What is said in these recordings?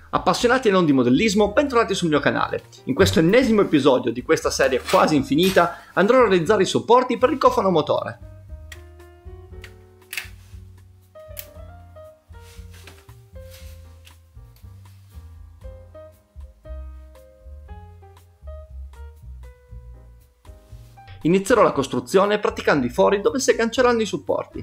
Appassionati e non di modellismo, bentornati sul mio canale. In questo ennesimo episodio di questa serie quasi infinita andrò a realizzare i supporti per il cofano motore. Inizierò la costruzione praticando i fori dove si agganceranno i supporti.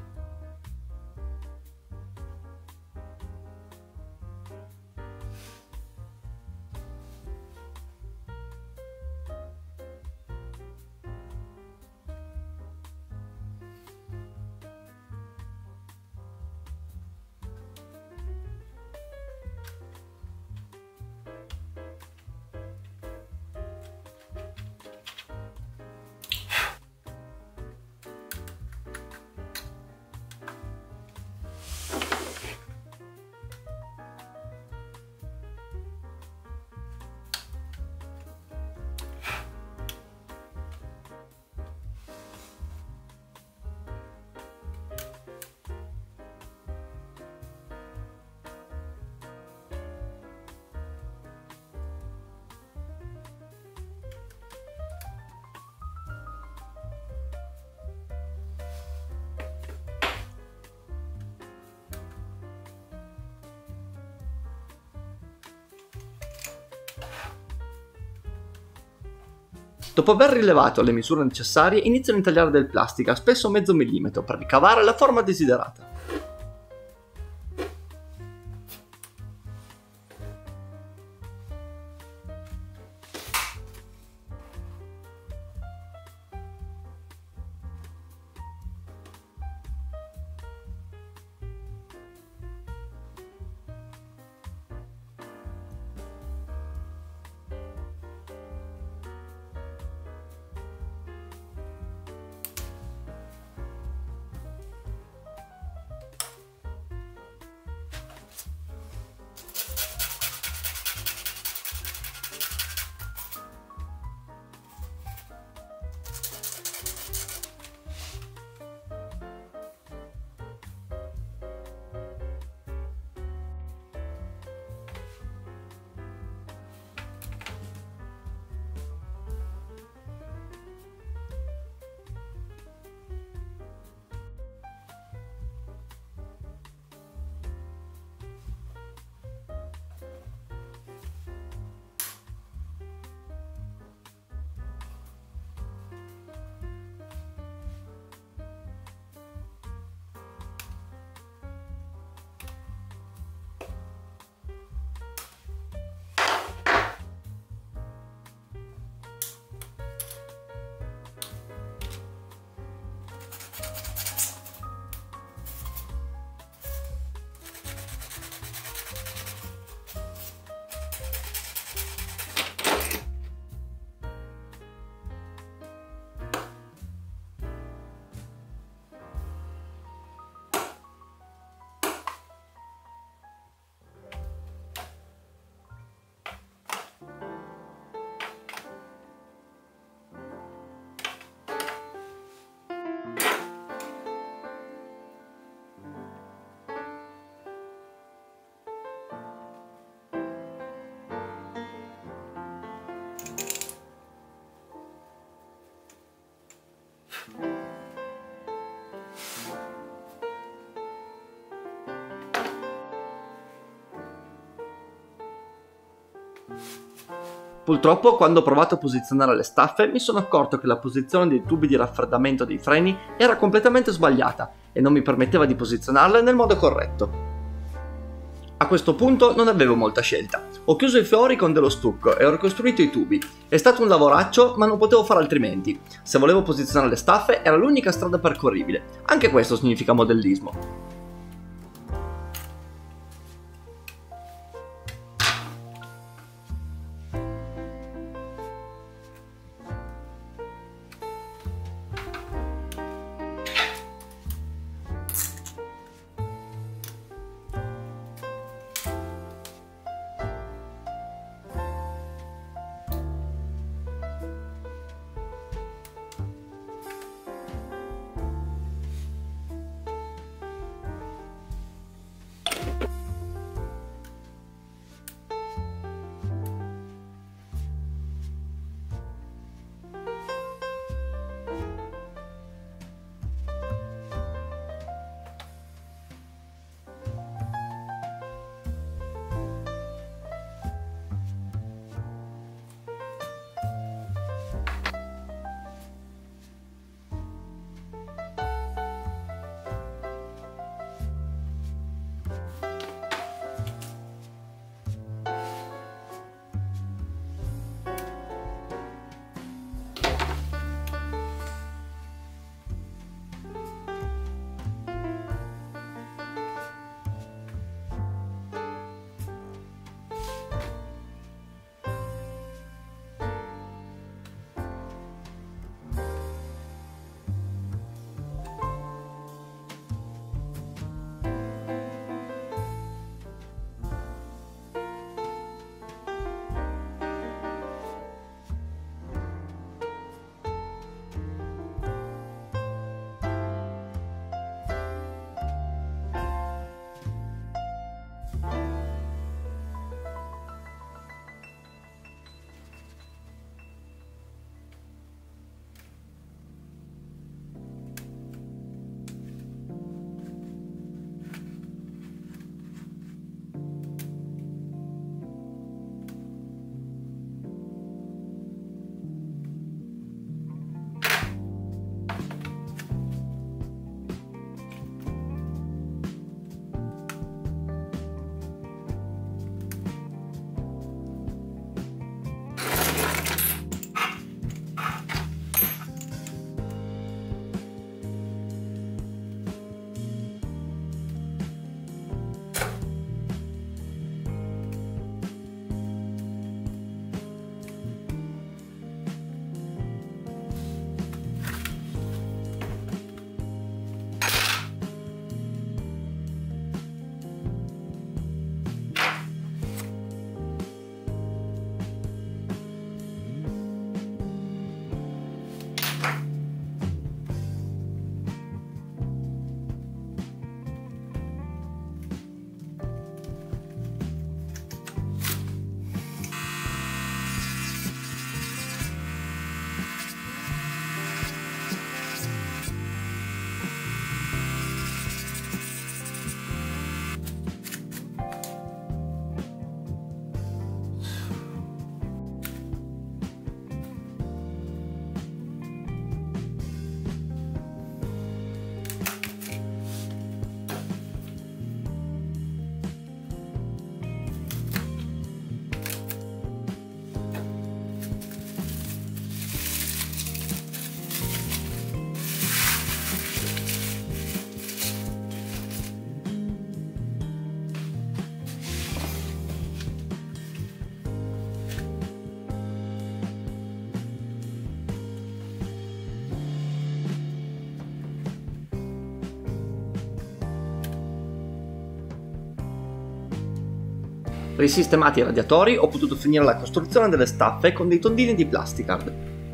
Dopo aver rilevato le misure necessarie, inizio a intagliare del plastica, spesso mezzo millimetro, per ricavare la forma desiderata. Purtroppo, quando ho provato a posizionare le staffe, mi sono accorto che la posizione dei tubi di raffreddamento dei freni era completamente sbagliata e non mi permetteva di posizionarle nel modo corretto. A questo punto non avevo molta scelta. Ho chiuso i fori con dello stucco e ho ricostruito i tubi. È stato un lavoraccio, ma non potevo fare altrimenti. Se volevo posizionare le staffe era l'unica strada percorribile. Anche questo significa modellismo. Risistemati i radiatori, ho potuto finire la costruzione delle staffe con dei tondini di plasticard.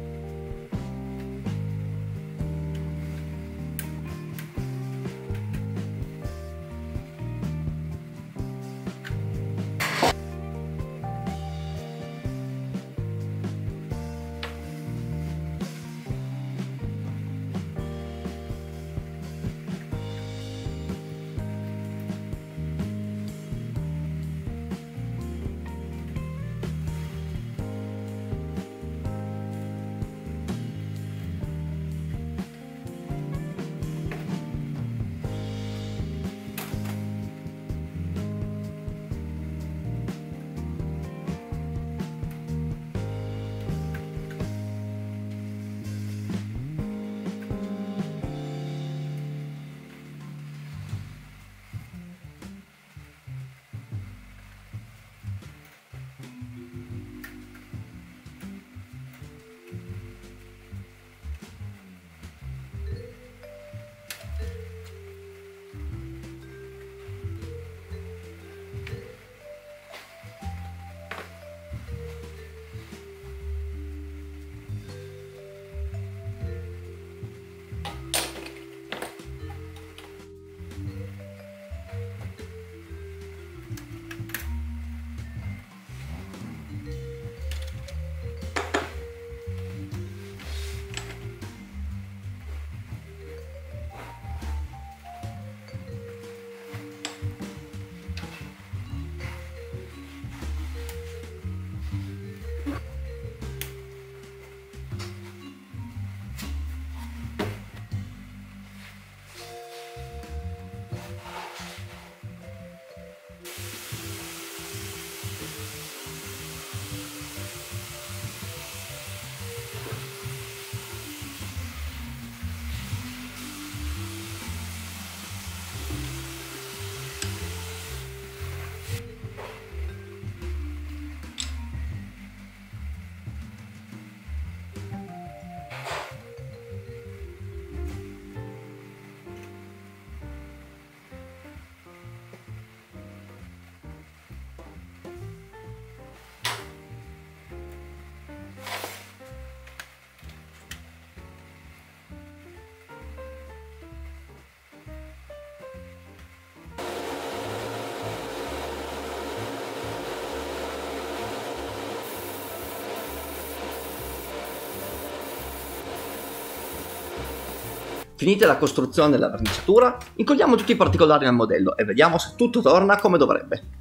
Finita la costruzione della verniciatura, incolliamo tutti i particolari nel modello e vediamo se tutto torna come dovrebbe.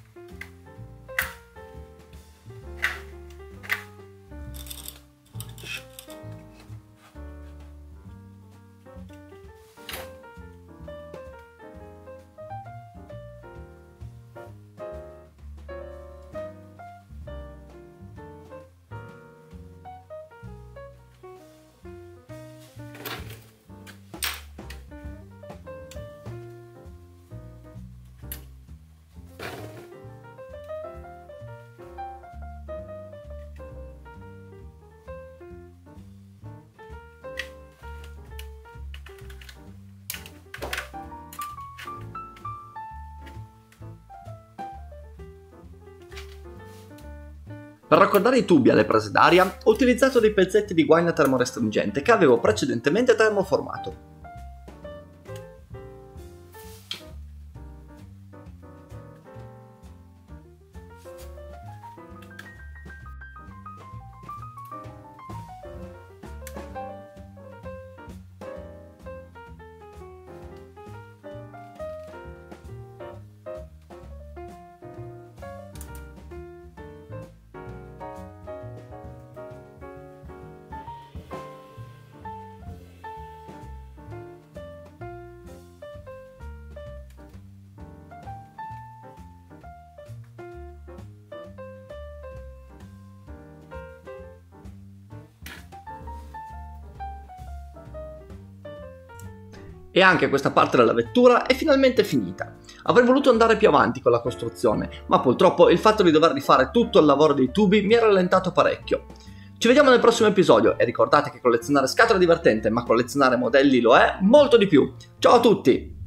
Per raccordare i tubi alle prese d'aria ho utilizzato dei pezzetti di guaina termorestringente che avevo precedentemente termoformato. E anche questa parte della vettura è finalmente finita. Avrei voluto andare più avanti con la costruzione, ma purtroppo il fatto di dover rifare tutto il lavoro dei tubi mi ha rallentato parecchio. Ci vediamo nel prossimo episodio e ricordate che collezionare scatole è divertente, ma collezionare modelli lo è molto di più. Ciao a tutti!